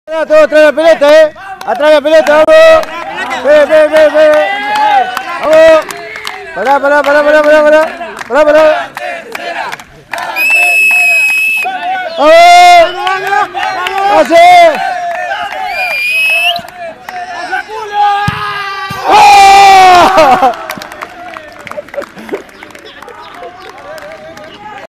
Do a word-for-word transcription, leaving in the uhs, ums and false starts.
Todo, trae la pelota, eh. Atrás la pelota, vamos. Ve, ve, ve, ve. Vamos. Pará, pará, pará, pará, pará, pará. Pará, pará. ¡Vamos! ¡Pase! ¡Oh!